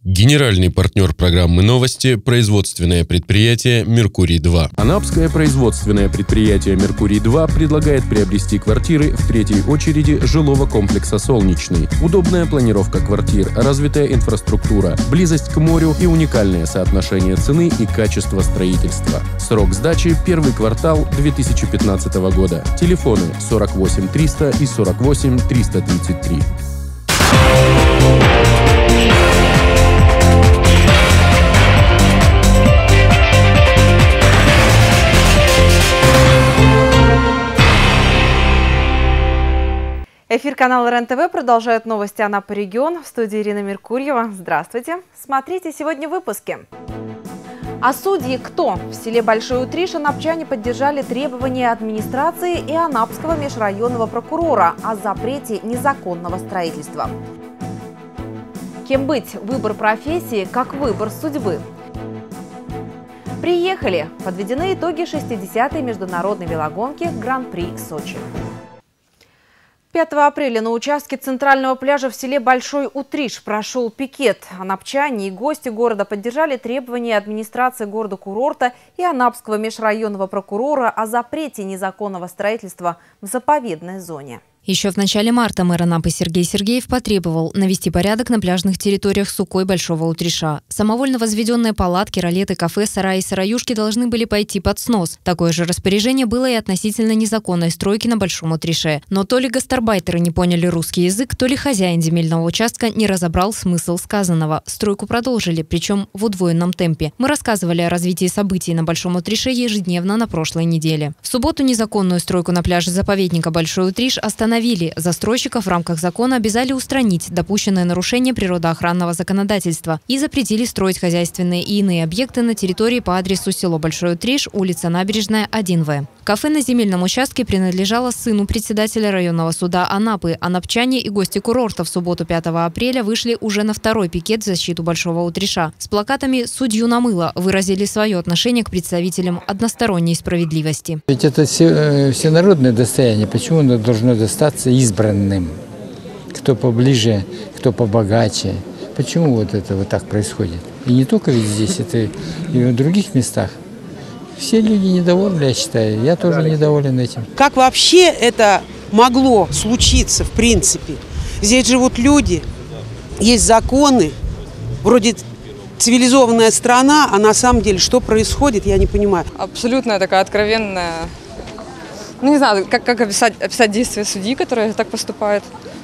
Генеральный партнер программы «Новости» – производственное предприятие «Меркурий-2». Анапское производственное предприятие «Меркурий-2» предлагает приобрести квартиры в третьей очереди жилого комплекса «Солнечный». Удобная планировка квартир, развитая инфраструктура, близость к морю и уникальное соотношение цены и качества строительства. Срок сдачи – первый квартал 2015 года. Телефоны 48 300 и 48 333. Эфир канала РЕН-ТВ продолжает новости Анапы регион. В студии Ирина Меркурьева. Здравствуйте. Смотрите сегодня в выпуске. А судьи кто? В селе Большой Утриш анапчане поддержали требования администрации и Анапского межрайонного прокурора о запрете незаконного строительства. Кем быть? Выбор профессии как выбор судьбы. Приехали! Подведены итоги 60-й международной велогонки Гран-при Сочи. 5 апреля на участке центрального пляжа в селе Большой Утриш прошел пикет. Анапчане и гости города поддержали требования администрации города-курорта и Анапского межрайонного прокурора о запрете незаконного строительства в заповедной зоне. Еще в начале марта мэр Анапы Сергей Сергеев потребовал навести порядок на пляжных территориях Сукой Большого Утриша. Самовольно возведенные палатки, ролеты, кафе, сараи и сыроюшки должны были пойти под снос. Такое же распоряжение было и относительно незаконной стройки на Большом Утрише. Но то ли гастарбайтеры не поняли русский язык, то ли хозяин земельного участка не разобрал смысл сказанного. Стройку продолжили, причем в удвоенном темпе. Мы рассказывали о развитии событий на Большом Утрише ежедневно на прошлой неделе. В субботу незаконную стройку на пляже заповедника Большой Утриш остановили. Застройщиков в рамках закона обязали устранить допущенные нарушения природоохранного законодательства и запретили строить хозяйственные и иные объекты на территории по адресу село Большой Утриш, улица Набережная, 1В. Кафе на земельном участке принадлежало сыну председателя районного суда Анапы. Анапчане и гости курорта в субботу 5 апреля вышли уже на второй пикет в защиту Большого Утриша. С плакатами «Судью намыло» выразили свое отношение к представителям односторонней справедливости. Ведь это всенародное достояние. Почему оно должно достаться избранным? Кто поближе, кто побогаче. Почему вот это вот так происходит? И не только ведь здесь, это и в других местах. Все люди недовольны, я считаю. Я тоже недоволен этим. Как вообще это могло случиться, в принципе? Здесь живут люди, есть законы, вроде цивилизованная страна, а на самом деле что происходит, я не понимаю. Абсолютно такая откровенная... Ну, не знаю, как описать действия судьи, которые так поступают.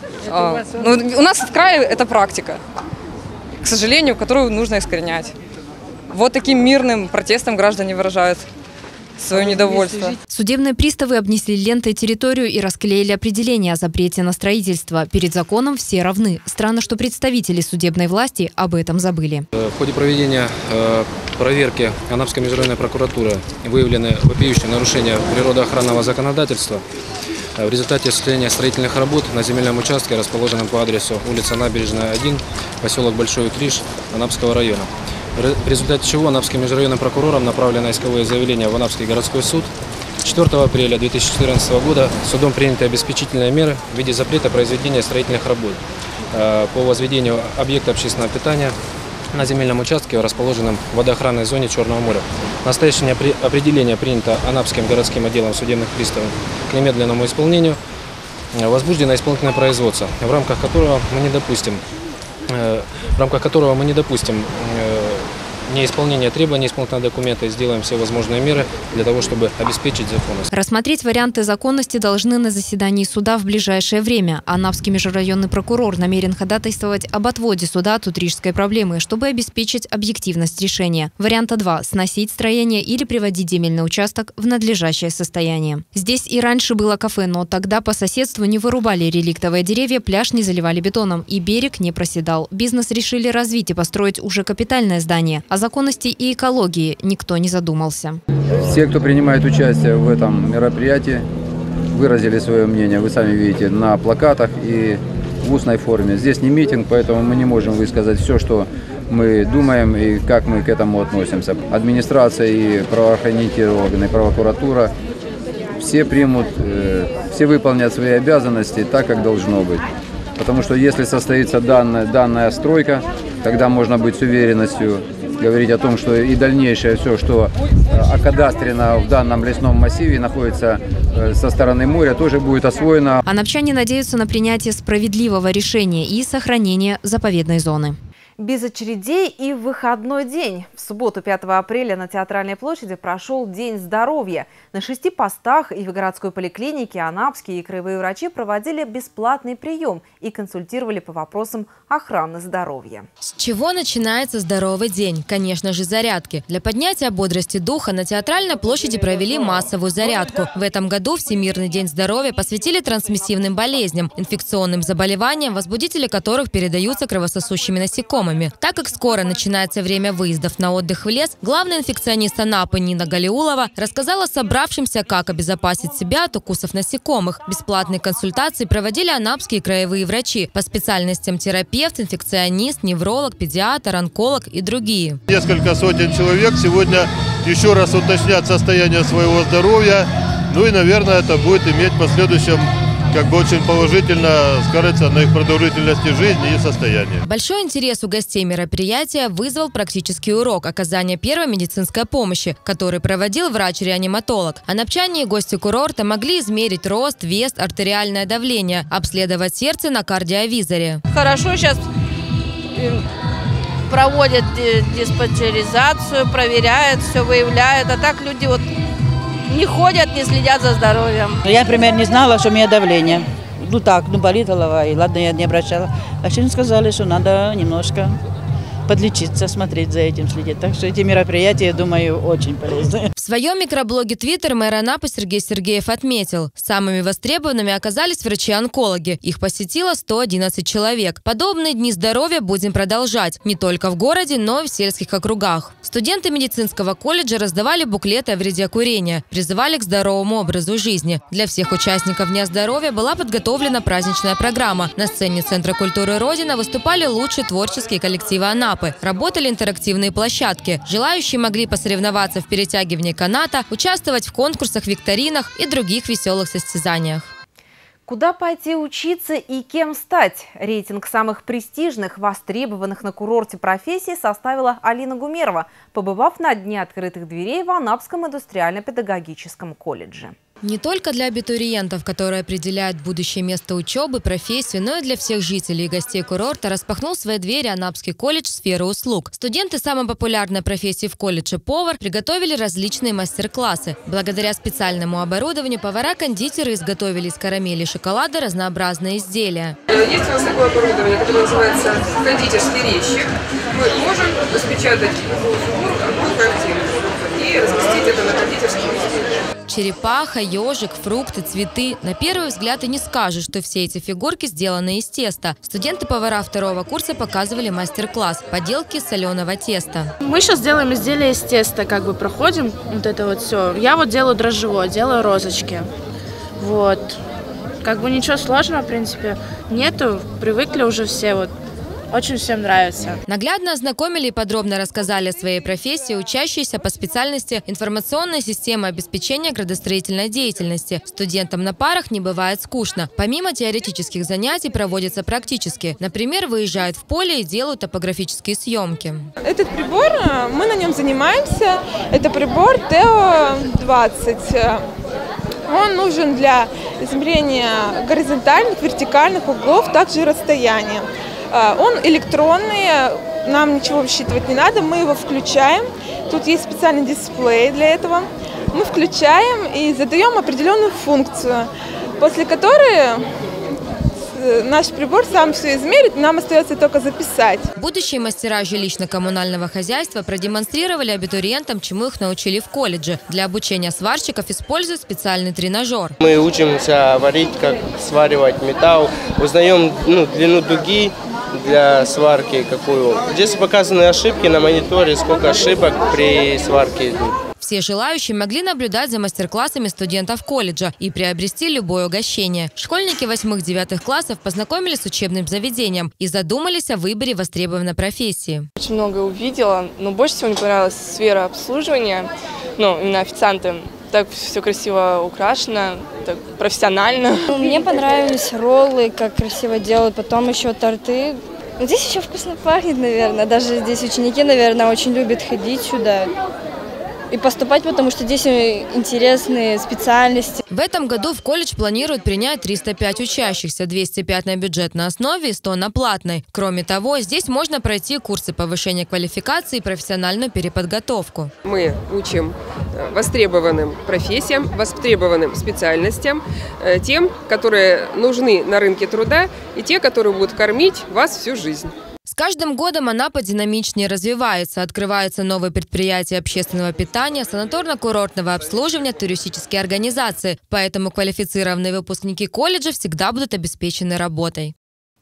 У нас в крае это практика, к сожалению, которую нужно искоренять. Вот таким мирным протестом граждане выражают свое недовольство. Судебные приставы обнесли лентой территорию и расклеили определение о запрете на строительство. Перед законом все равны. Странно, что представители судебной власти об этом забыли. В ходе проведения проверки Анапской межрайонной прокуратуры выявлены вопиющие нарушения природоохранного законодательства. В результате осуществления строительных работ на земельном участке, расположенном по адресу улица Набережная, 1, поселок Большой Утриш Анапского района. В результате чего Анапским межрайонным прокурором направлено исковое заявление в Анапский городской суд. 4 апреля 2014 года судом приняты обеспечительные меры в виде запрета произведения строительных работ по возведению объекта общественного питания на земельном участке, расположенном в водоохранной зоне Черного моря. Настоящее определение принято Анапским городским отделом судебных приставов к немедленному исполнению. Возбуждено исполнительное производство, в рамках которого мы не допустим неисполнение требований исполнительного документа и сделаем все возможные меры для того, чтобы обеспечить законность. Рассмотреть варианты законности должны на заседании суда в ближайшее время. Анапский межрайонный прокурор намерен ходатайствовать об отводе суда от утришской проблемы, чтобы обеспечить объективность решения. Варианта 2 – сносить строение или приводить земельный участок в надлежащее состояние. Здесь и раньше было кафе, но тогда по соседству не вырубали реликтовые деревья, пляж не заливали бетоном и берег не проседал. Бизнес решили развить и построить уже капитальное здание. О законности и экологии никто не задумался. Все, кто принимает участие в этом мероприятии, выразили свое мнение, вы сами видите, на плакатах и в устной форме. Здесь не митинг, поэтому мы не можем высказать все, что мы думаем и как мы к этому относимся. Администрация и правоохранительные органы, прокуратура, все примут, все выполнят свои обязанности так, как должно быть. Потому что если состоится данная стройка, Тогда можно быть с уверенностью говорить о том, что и дальнейшее все, что окадастрено в данном лесном массиве, находится со стороны моря, тоже будет освоено. Анапчане надеются на принятие справедливого решения и сохранение заповедной зоны. Без очередей и в выходной день. В субботу, 5 апреля, на Театральной площади прошел День здоровья. На 6 постах и в городской поликлинике анапские и краевые врачи проводили бесплатный прием и консультировали по вопросам охраны здоровья. С чего начинается здоровый день? Конечно же, зарядки. Для поднятия бодрости духа на Театральной площади провели массовую зарядку. В этом году Всемирный день здоровья посвятили трансмиссивным болезням, инфекционным заболеваниям, возбудители которых передаются кровососущими насекомыми. Так как скоро начинается время выездов на отдых в лес, главный инфекционист Анапы Нина Галиулова рассказала собравшимся, как обезопасить себя от укусов насекомых. Бесплатные консультации проводили анапские краевые врачи по специальностям терапевт, инфекционист, невролог, педиатр, онколог и другие. Несколько сотен человек сегодня еще раз уточнят состояние своего здоровья. Ну и, наверное, это будет иметь в последующем очень положительно скажется на их продолжительности жизни и состоянии. Большой интерес у гостей мероприятия вызвал практический урок оказания первой медицинской помощи, который проводил врач-реаниматолог. Анапчане и гости курорта могли измерить рост, вес, артериальное давление, обследовать сердце на кардиовизоре. Хорошо сейчас проводят диспансеризацию, проверяют, все выявляют, а так люди не ходят, не следят за здоровьем. Я, например, не знала, что у меня давление. Болит голова, и ладно, я не обращала. А сегодня сказали, что надо немножко подлечиться, смотреть за этим, следить. Так что эти мероприятия, я думаю, очень полезны. В своем микроблоге Twitter мэр Анапы Сергей Сергеев отметил, самыми востребованными оказались врачи-онкологи. Их посетило 111 человек. Подобные дни здоровья будем продолжать не только в городе, но и в сельских округах. Студенты медицинского колледжа раздавали буклеты о вреде курения, призывали к здоровому образу жизни. Для всех участников Дня здоровья была подготовлена праздничная программа. На сцене Центра культуры «Родина» выступали лучшие творческие коллективы Анапы. Работали интерактивные площадки. Желающие могли посоревноваться в перетягивании каната, участвовать в конкурсах, викторинах и других веселых состязаниях. Куда пойти учиться и кем стать? Рейтинг самых престижных, востребованных на курорте профессий составила Алина Гумерова, побывав на Дне открытых дверей в Анапском индустриально-педагогическом колледже. Не только для абитуриентов, которые определяют будущее место учебы, профессию, но и для всех жителей и гостей курорта распахнул свои двери Анапский колледж сферы услуг. Студенты самой популярной профессии в колледже повар приготовили различные мастер-классы. Благодаря специальному оборудованию повара-кондитеры изготовили из карамели и шоколада разнообразные изделия. Есть у нас такое оборудование, которое называется кондитерский резчик. Мы можем распечатать любую фигуру, какую хотим, и разместить это на кондитерском изделии. Черепаха, ежик, фрукты, цветы. На первый взгляд и не скажешь, что все эти фигурки сделаны из теста. Студенты-повара второго курса показывали мастер-класс поделки соленого теста. Мы сейчас делаем изделия из теста, проходим это все. Я делаю дрожжевое, делаю розочки. Ничего сложного, в принципе, нету. Привыкли уже все, Очень всем нравится. Наглядно ознакомили и подробно рассказали о своей профессии учащиеся по специальности информационной системы обеспечения градостроительной деятельности. Студентам на парах не бывает скучно. Помимо теоретических занятий проводятся практические. Например, выезжают в поле и делают топографические съемки. Этот прибор, мы на нем занимаемся. Это прибор ТЭО-20. Он нужен для измерения горизонтальных, вертикальных углов, также и расстояния. Он электронный, нам ничего высчитывать не надо, мы его включаем. Тут есть специальный дисплей для этого. Мы включаем и задаем определенную функцию, после которой наш прибор сам все измерит, нам остается только записать. Будущие мастера жилищно-коммунального хозяйства продемонстрировали абитуриентам, чему их научили в колледже. Для обучения сварщиков используют специальный тренажер. Мы учимся варить, как сваривать металл, узнаем длину дуги для сварки какую. Здесь показаны ошибки на мониторе, сколько ошибок при сварке идут. Все желающие могли наблюдать за мастер-классами студентов колледжа и приобрести любое угощение. Школьники 8-9 классов познакомились с учебным заведением и задумались о выборе востребованной профессии. Очень много увидела, но больше всего мне понравилась сфера обслуживания, именно официанты. Так все красиво украшено, так профессионально. Мне понравились роллы, как красиво делают, потом еще торты Здесь еще вкусно пахнет, наверное. Даже здесь ученики, наверное, очень любят ходить сюда и поступать, потому что здесь интересные специальности. В этом году в колледж планируют принять 305 учащихся, 205 на бюджетной основе и 100 на платной. Кроме того, здесь можно пройти курсы повышения квалификации и профессиональную переподготовку. Мы учим востребованным профессиям, востребованным специальностям, тем, которые нужны на рынке труда, и те, которые будут кормить вас всю жизнь. С каждым годом Анапа динамичнее развивается. Открываются новые предприятия общественного питания, санаторно-курортного обслуживания, туристические организации. Поэтому квалифицированные выпускники колледжа всегда будут обеспечены работой.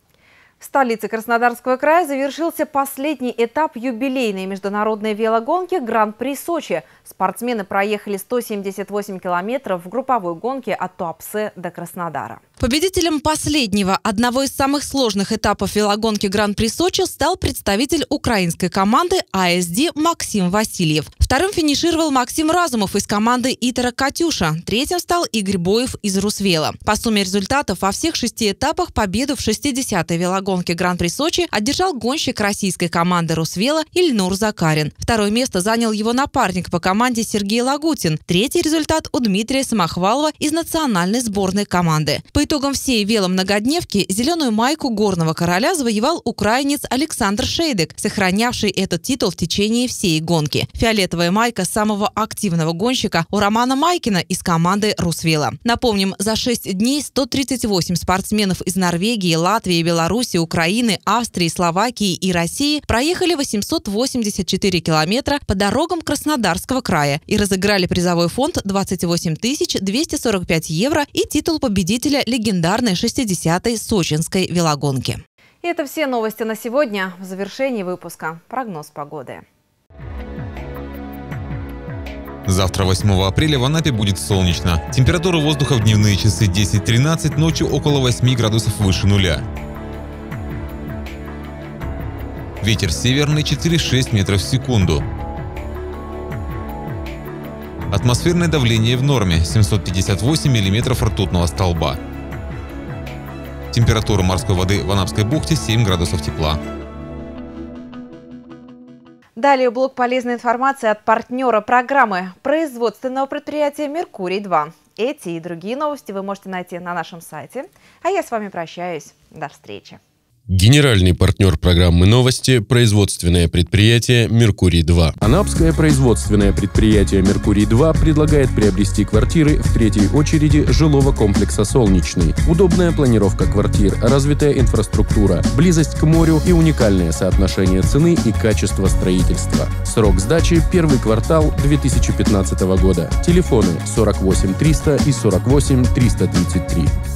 В столице Краснодарского края завершился последний этап юбилейной международной велогонки Гран-при Сочи. Спортсмены проехали 178 километров в групповой гонке от Туапсе до Краснодара. Победителем последнего, одного из самых сложных этапов велогонки Гран-при Сочи стал представитель украинской команды АСД Максим Васильев. Вторым финишировал Максим Разумов из команды Итера «Катюша». Третьим стал Игорь Боев из Русвела. По сумме результатов во всех 6 этапах победу в 60-й велогонке Гран-при Сочи одержал гонщик российской команды Русвела Ильнур Закарин. Второе место занял его напарник по команде Сергей Лагутин. Третий результат у Дмитрия Самохвалова из национальной сборной команды. По итогам всей веломногодневки зеленую майку горного короля завоевал украинец Александр Шейдек, сохранявший этот титул в течение всей гонки. Фиолетовая майка самого активного гонщика у Романа Майкина из команды Русвела. Напомним, за 6 дней 138 спортсменов из Норвегии, Латвии, Беларуси, Украины, Австрии, Словакии и России проехали 884 километра по дорогам Краснодарского края и разыграли призовой фонд 28 245 евро и титул победителя легендарной 60-й сочинской велогонки. И это все новости на сегодня. В завершении выпуска прогноз погоды. Завтра, 8 апреля, в Анапе будет солнечно. Температура воздуха в дневные часы 10-13, ночью около 8 градусов выше нуля. Ветер северный 4-6 метров в секунду. Атмосферное давление в норме 758 миллиметров ртутного столба. Температура морской воды в Анапской бухте 7 градусов тепла. Далее блок полезной информации от партнера программы производственного предприятия «Меркурий-2». Эти и другие новости вы можете найти на нашем сайте. А я с вами прощаюсь. До встречи. Генеральный партнер программы «Новости» – производственное предприятие «Меркурий-2». Анапское производственное предприятие «Меркурий-2» предлагает приобрести квартиры в третьей очереди жилого комплекса «Солнечный». Удобная планировка квартир, развитая инфраструктура, близость к морю и уникальное соотношение цены и качества строительства. Срок сдачи – первый квартал 2015 года. Телефоны 48 300 и 48 333.